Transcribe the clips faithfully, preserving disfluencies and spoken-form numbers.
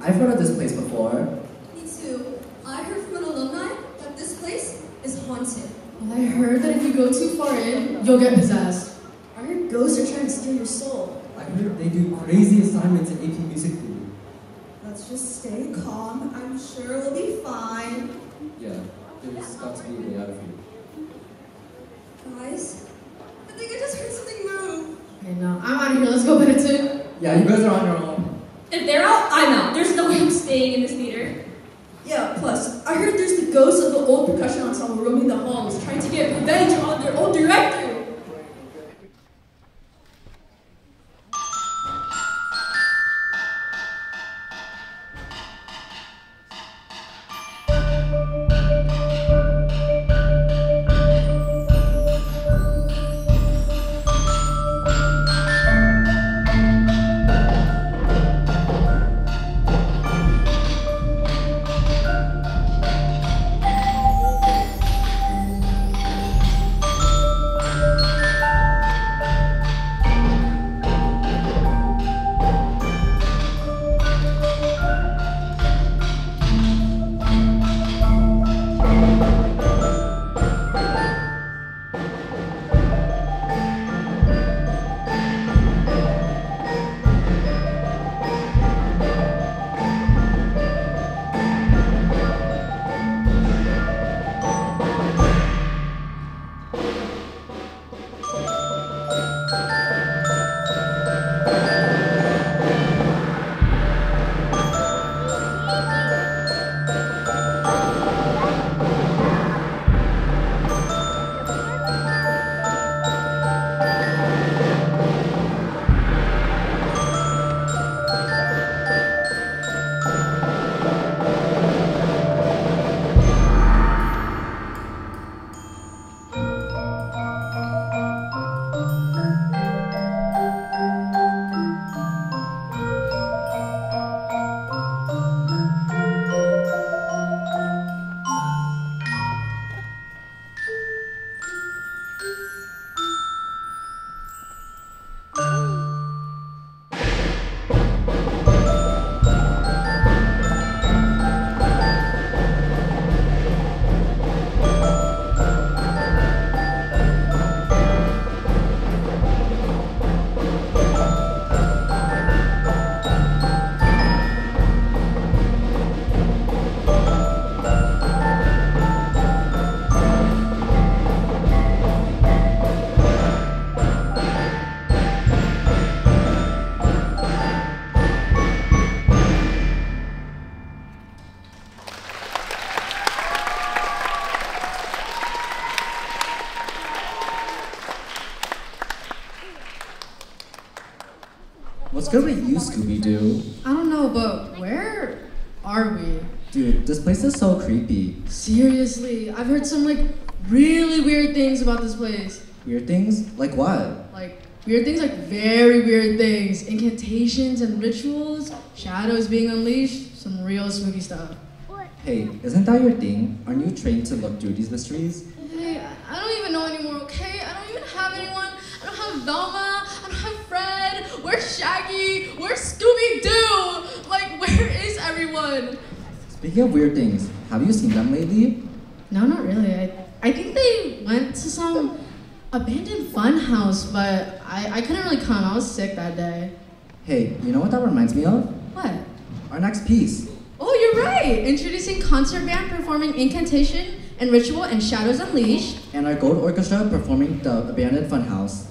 I've heard of this place before. Me too. I heard from an alumni that this place is haunted. Well, I heard that if you go too far in, you'll get possessed. I heard ghosts are trying to steal your soul. I heard they do crazy assignments in A P Music Theory. Let's just stay calm. I'm sure we'll be fine. Yeah, there's got to be a way out of here. Guys, I think I just heard something move. Okay, no, I'm out of here. Let's go, Benetton. Yeah, you guys are on your own. If they're out, I'm out. There's no way I'm staying in this theater. Yeah, plus, I heard there's the ghost of the old percussion ensemble roaming the halls, trying to get revenge on their old director. What's good with you, Scooby-Doo? I don't know, but where are we? Dude, this place is so creepy. Seriously, I've heard some like really weird things about this place. Weird things? Like what? Like weird things, like very weird things. Incantations and rituals, shadows being unleashed, some real spooky stuff. Hey, isn't that your thing? Aren't you trained to look through these mysteries? Hey, I don't even know anymore, okay? I don't even have anyone. I don't have Velma. I don't have Fred. Where's Shaggy? Where's Scooby-Doo? Like, where is everyone? Speaking of weird things, have you seen them lately? No, not really. I, I think they went to some abandoned fun house, but I, I couldn't really come. I was sick that day. Hey, you know what that reminds me of? What? Our next piece. Oh, you're right! Introducing concert band performing Incantation and Ritual and Shadows Unleashed. And our Gold Orchestra performing the abandoned funhouse.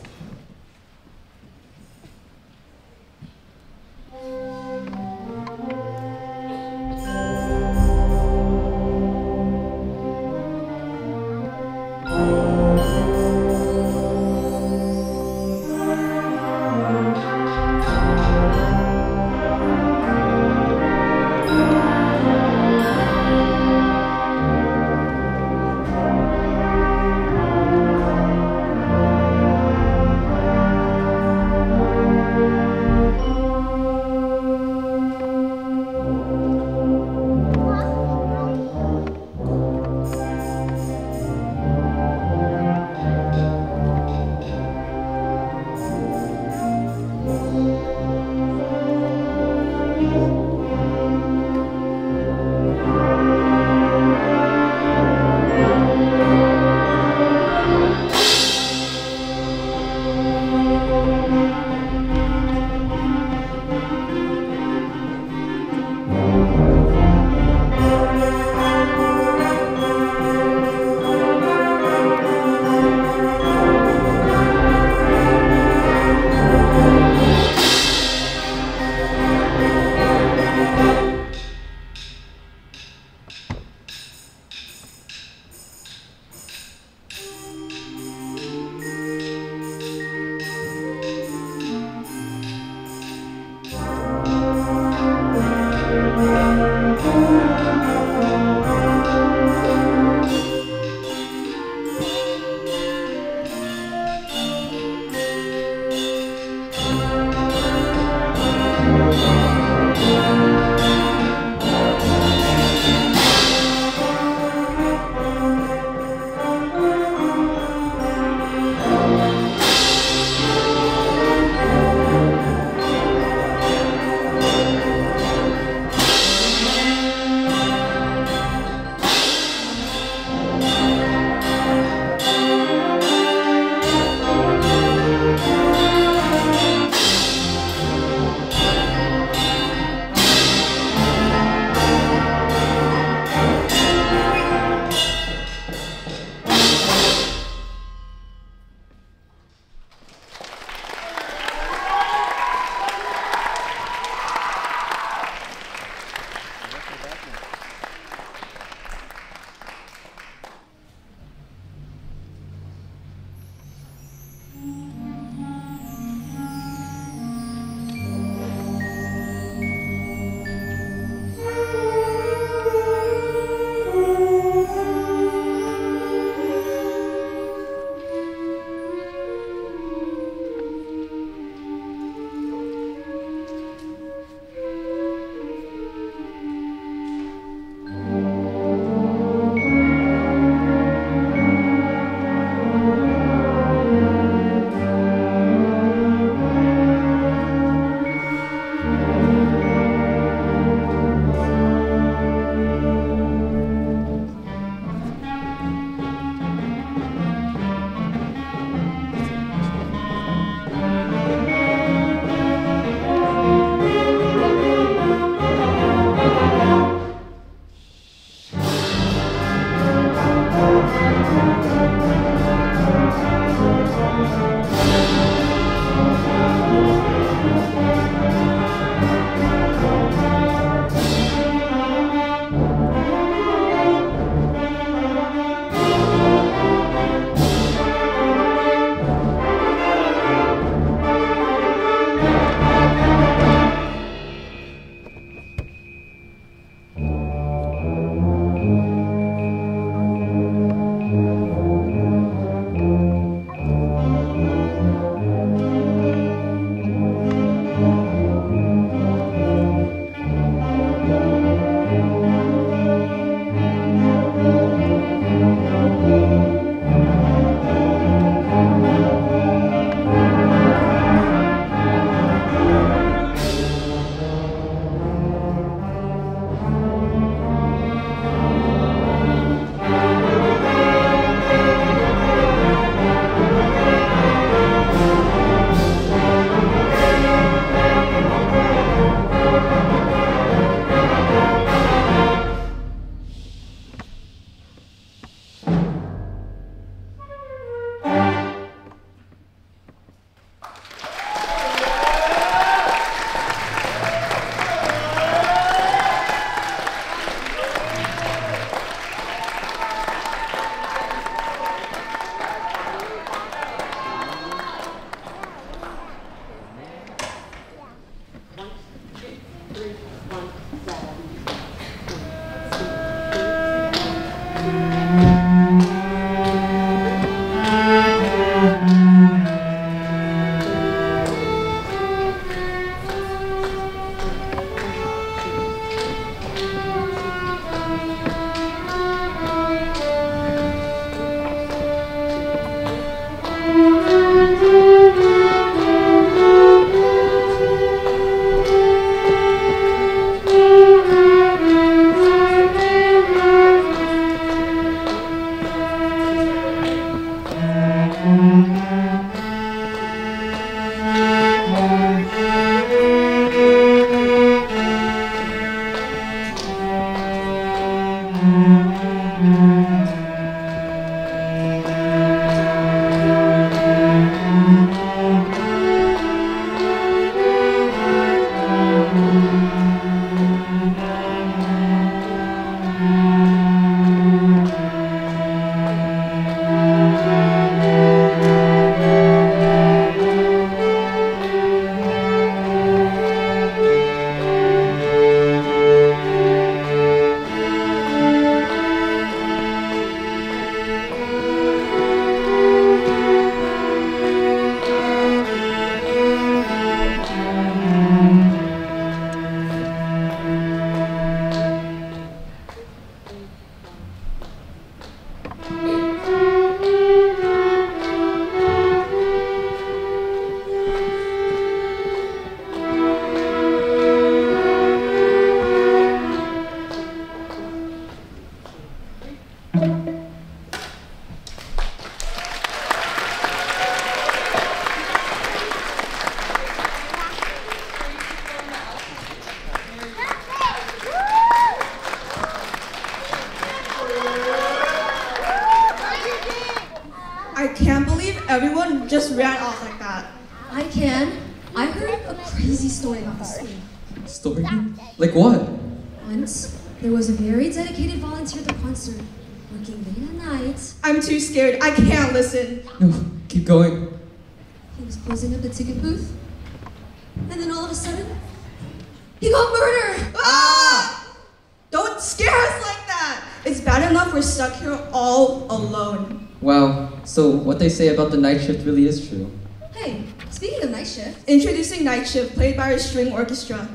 everyone just ran off like that. I can. I heard a crazy story about this school. Story? Like what? Once, there was a very dedicated volunteer at the concert, working late at night. I'm too scared. I can't listen. No, keep going. He was closing up the ticket booth, and then all of a sudden, he got murdered! Ah! Don't scare us like that! It's bad enough we're stuck here all alone. Wow, so what they say about the night shift really is true. Hey, speaking of night shift, Introducing Night Shift, played by a string orchestra.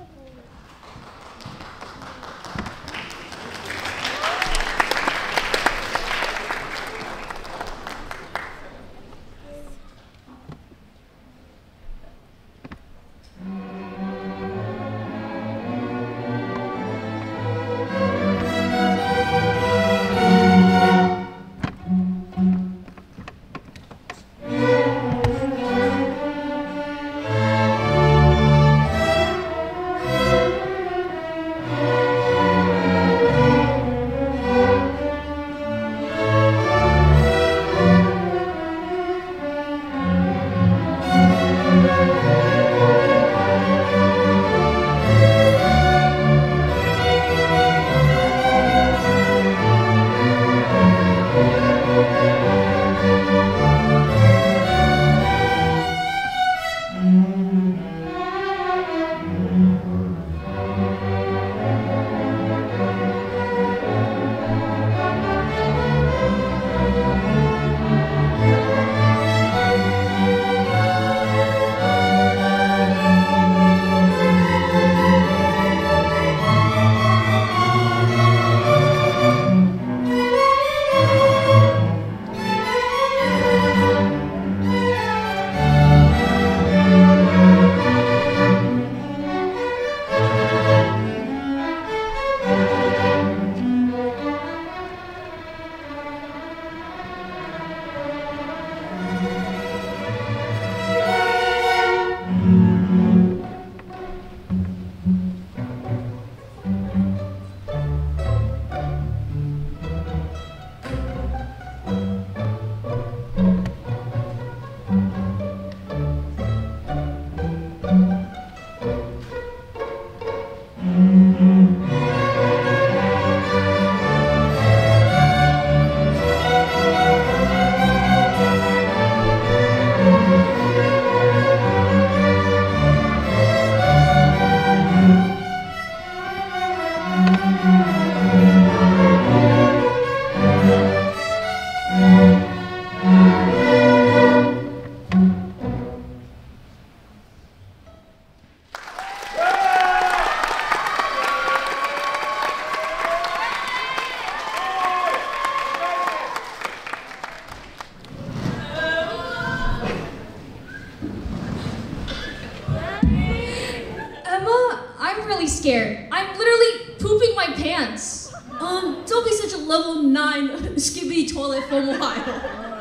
Scared. I'm literally pooping my pants. Um, don't be such a level nine skibbity toilet for a while.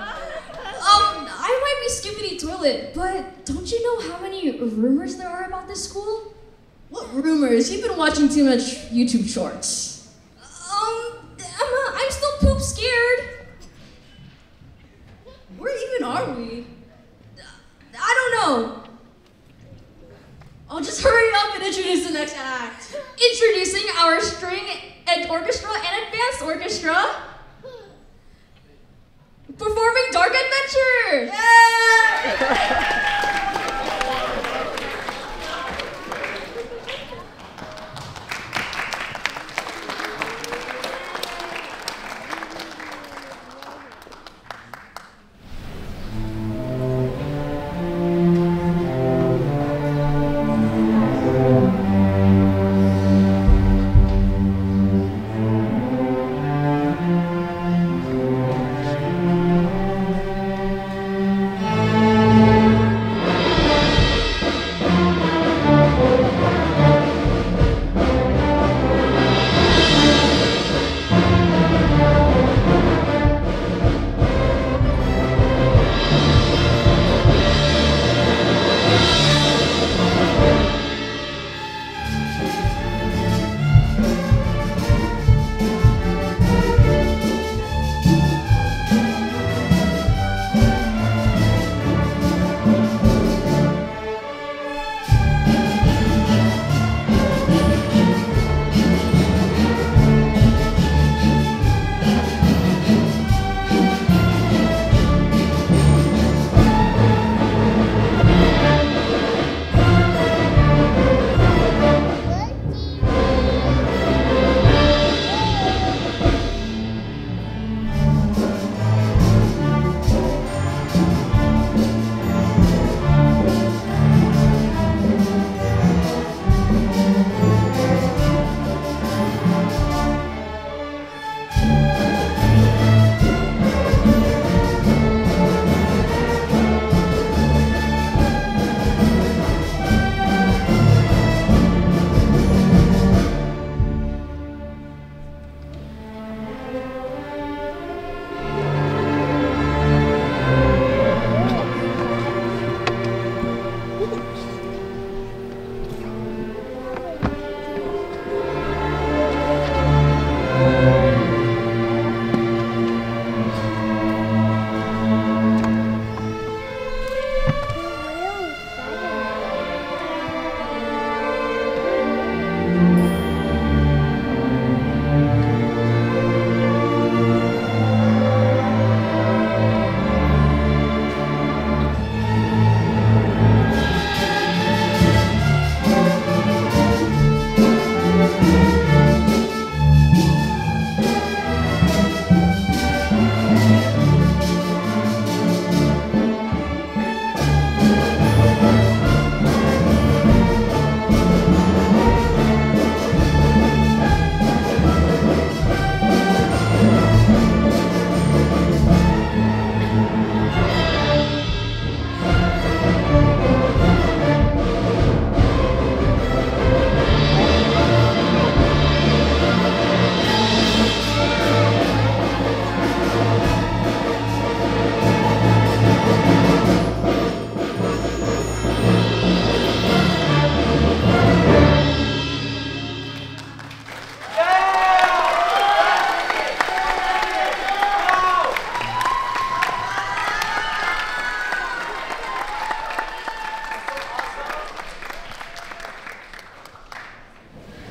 Um, I might be skibbity toilet, but don't you know how many rumors there are about this school? What rumors? You've been watching too much YouTube shorts. Um, Emma, I'm still poop scared. Where even are we? I don't know. I'll just hurry up and introduce the next act. Introducing our string and orchestra and advanced orchestra. Performing Dark Adventure! Yay!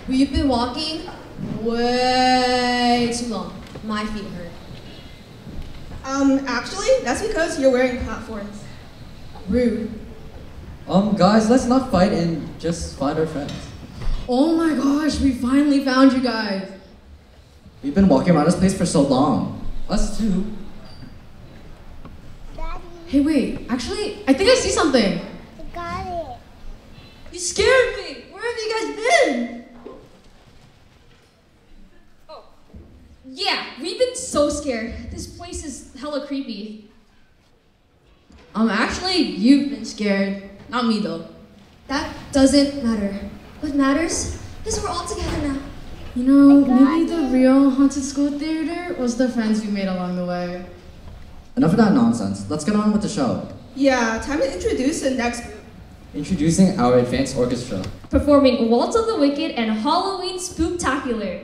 We've been walking way too long. My feet hurt. Um, actually, that's because you're wearing platforms. Rude. Um, guys, let's not fight and just find our friends. Oh my gosh, we finally found you guys. We've been walking around this place for so long. Us too. Hey, wait, actually, I think I see something. Got it. You scared me. Where have you guys been? Oh. Yeah, we've been so scared. This place is hella creepy. Um, actually, you've been scared. Not me, though. That doesn't matter. What matters is we're all together now. You know, I got maybe the it. real haunted school theater was the friends we made along the way. Enough of that nonsense. Let's get on with the show. Yeah, time to introduce the next group. Introducing our advanced orchestra. Performing Waltz of the Wicked and Halloween Spooktacular.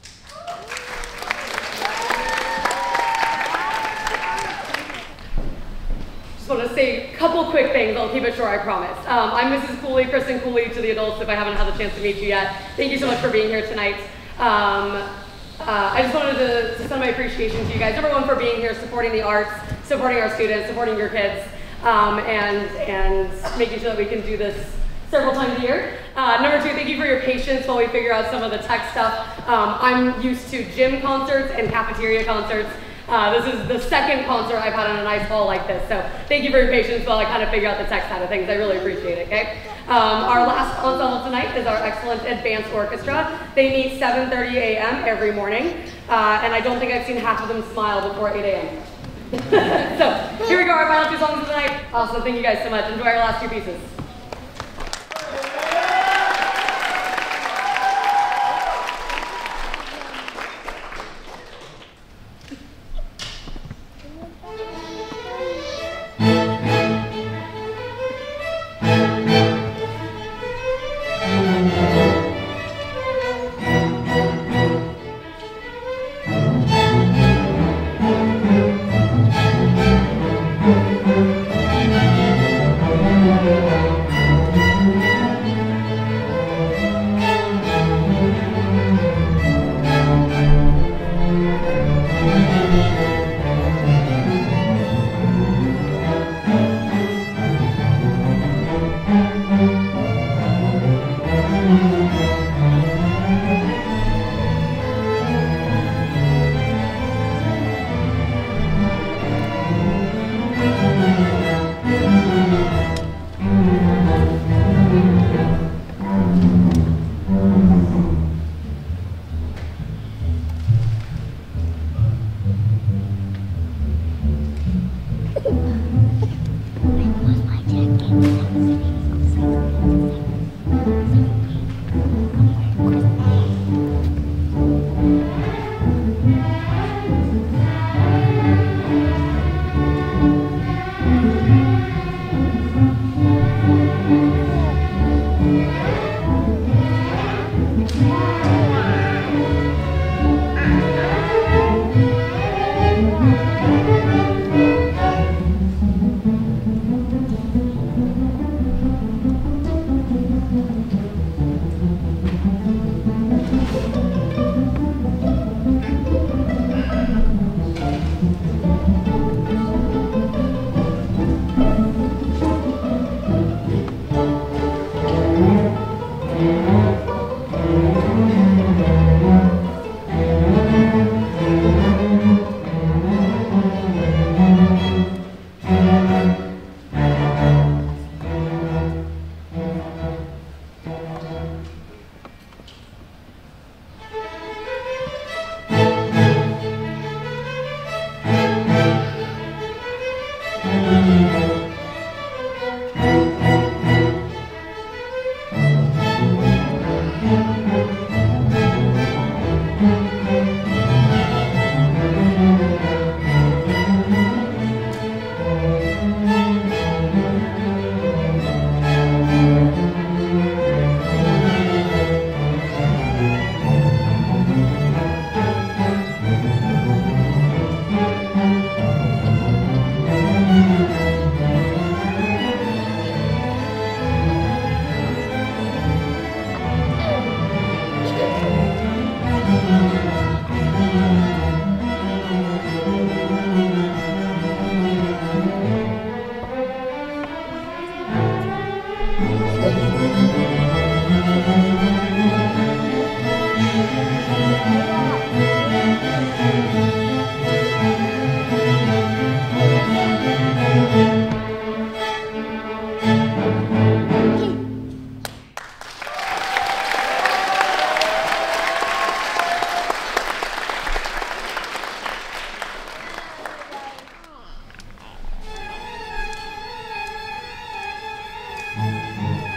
Just want to say a couple quick things. I'll keep it short, I promise. Um, I'm Missus Cooley, Kristen Cooley to the adults if I haven't had the chance to meet you yet. Thank you so much for being here tonight. Um, uh, I just wanted to, to send my appreciation to you guys, everyone for being here, supporting the arts, supporting our students, supporting your kids, um, and, and making sure that we can do this several times a year. Uh, number two, thank you for your patience while we figure out some of the tech stuff. Um, I'm used to gym concerts and cafeteria concerts. Uh, this is the second concert I've had in a nice hall like this, so thank you for your patience while I kind of figure out the tech side of things. I really appreciate it, okay? Um, our last ensemble tonight is our excellent advanced orchestra. They meet seven thirty a m every morning, uh, and I don't think I've seen half of them smile before eight a m So, here we go, our final two songs of the night. Also, thank you guys so much. Enjoy our last two pieces. Thank you.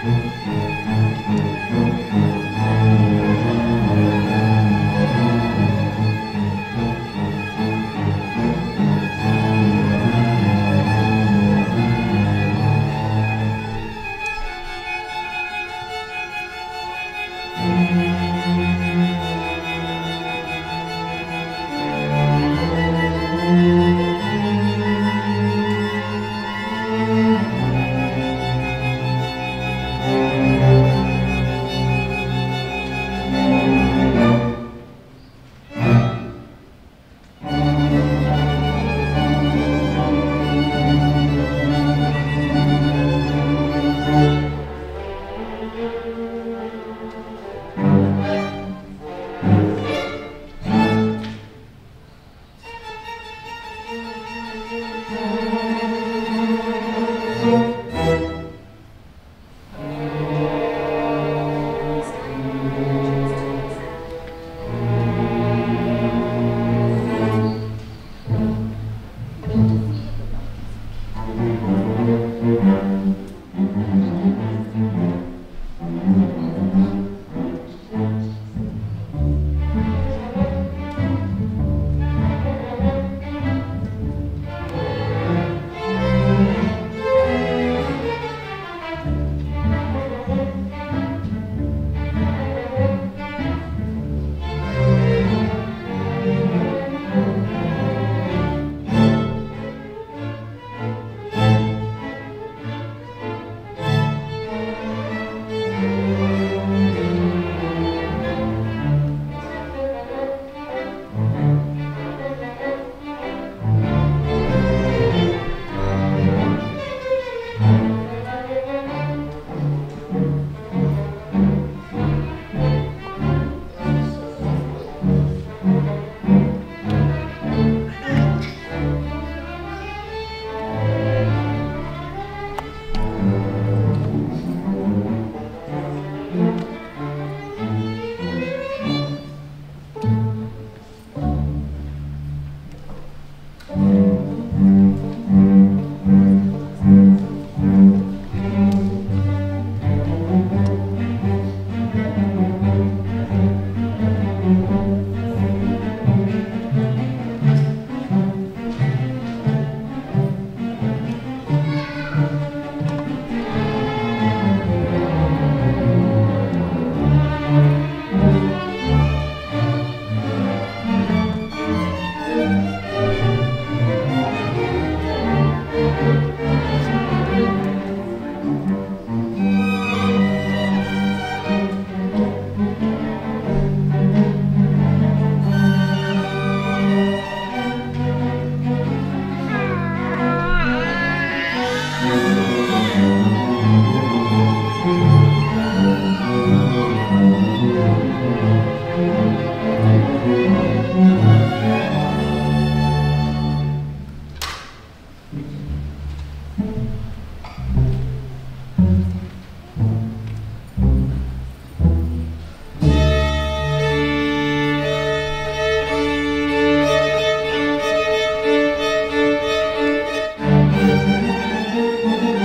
Thank you.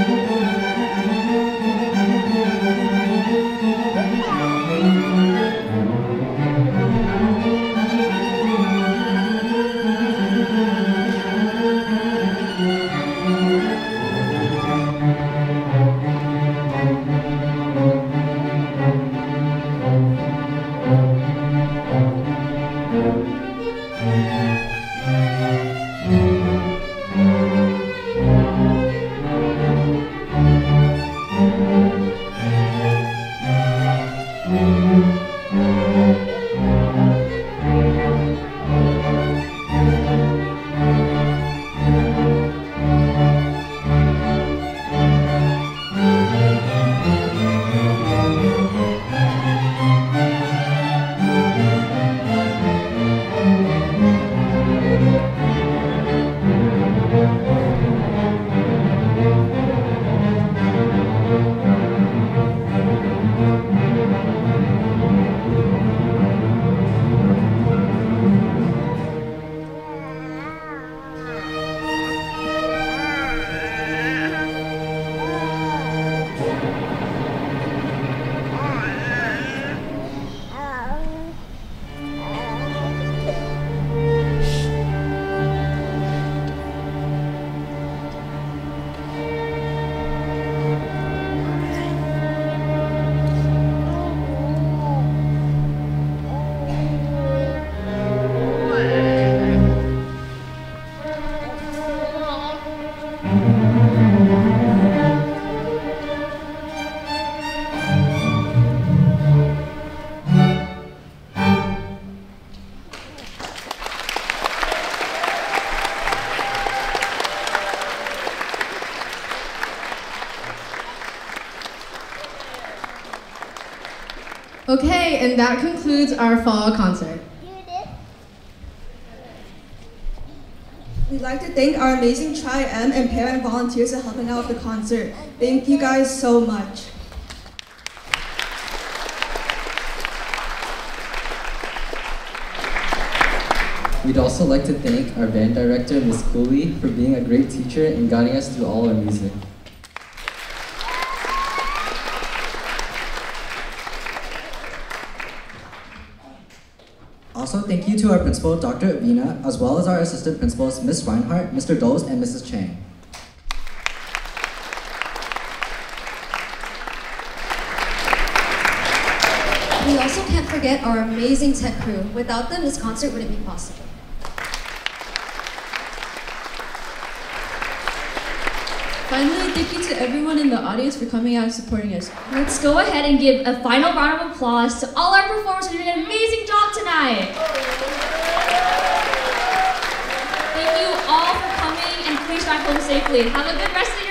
Okay, and that concludes our fall concert. We'd like to thank our amazing Tri-M and parent volunteers for helping out with the concert. Thank you guys so much. We'd also like to thank our band director, Miz Cooley, for being a great teacher and guiding us through all our music. Also, thank you to our principal, Doctor Avina, as well as our assistant principals, Miz Reinhardt, Mister Doles, and Missus Chang. We also can't forget our amazing tech crew. Without them, this concert wouldn't be possible. Finally, thank you to everyone in the audience for coming out and supporting us. Let's go ahead and give a final round of applause to all our performers who did an amazing job tonight. Thank you all for coming, and please drive home safely. Have a good rest of the